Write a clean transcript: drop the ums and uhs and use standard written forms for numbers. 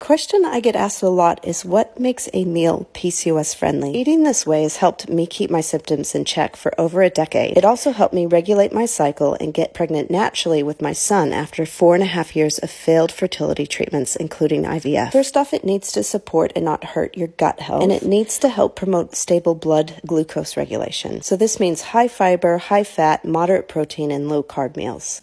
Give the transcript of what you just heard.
Question I get asked a lot is what makes a meal PCOS friendly? Eating this way has helped me keep my symptoms in check for over a decade. It also helped me regulate my cycle and get pregnant naturally with my son after 4.5 years of failed fertility treatments, including IVF. First off, it needs to support and not hurt your gut health, and it needs to help promote stable blood glucose regulation. So this means high fiber, high fat, moderate protein, and low carb meals.